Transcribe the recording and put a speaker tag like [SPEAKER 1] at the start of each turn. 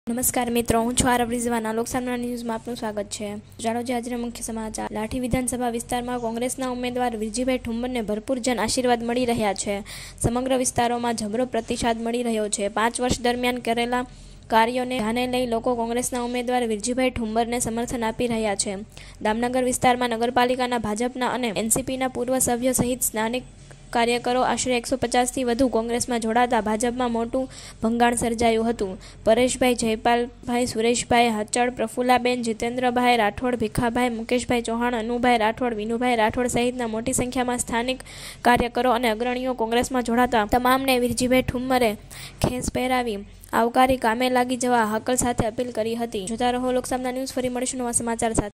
[SPEAKER 1] નમસ્કાર મિત્રો, હું છું આરવ રિઝવાના. લોકસામના ન્યૂઝમાં આપનું સ્વાગત છે. જાણો જે આજના મુખ્ય સમાચાર. લાઠી વિધાનસભા વિસ્તારમાં કોંગ્રેસના ઉમેદવાર વિરજીભાઈ ઠુંબરને ભરપૂર જન આશીર્વાદ મળી રહ્યા છે. સમગ્ર વિસ્તારોમાં જબરો પ્રતિસાદ મળી રહ્યો છે. 5 વર્ષ દરમિયાન કરેલા કાર્યોને ધ્યાને લઈ લોકો કોંગ્રેસના ઉમેદવાર વિરજીભાઈ ઠુંબરને સમર્થન આપી રહ્યા છે. દામનગર વિસ્તારમાં નગરપાલિકાના ભાજપના અને એનસીપીના પૂર્વ સભ્યો સહિત સ્થાનિક કાર્યકરો આશરે 150થી વધુ કોંગ્રેસમાં જોડાતા ભાજપમાં મોટું ભંગાણ સર્જાયું હતું. પરેશભાઈ, જયપાલભાઈ, સુરેશભાઈ હાચડ, પ્રફુલ્લાબેન, જીતેન્દ્રભાઈ રાઠોડ, ભીખાભાઈ, મુકેશભાઈ ચૌહાણ, અનુભાઈ રાઠોડ, વિનુભાઈ રાઠોડ સહિતના મોટી સંખ્યામાં સ્થાનિક કાર્યકરો અને અગ્રણીઓ કોંગ્રેસમાં જોડાતા તમામને વિરજીભાઈ ઠુંબરે ખેસ પહેરાવી આવકારી કામે લાગી જવા હાકલ સાથે અપીલ કરી હતી. જોતા રહો લોકસામના ન્યૂઝ. ફરી મળીશું નવા સમાચાર સાથે.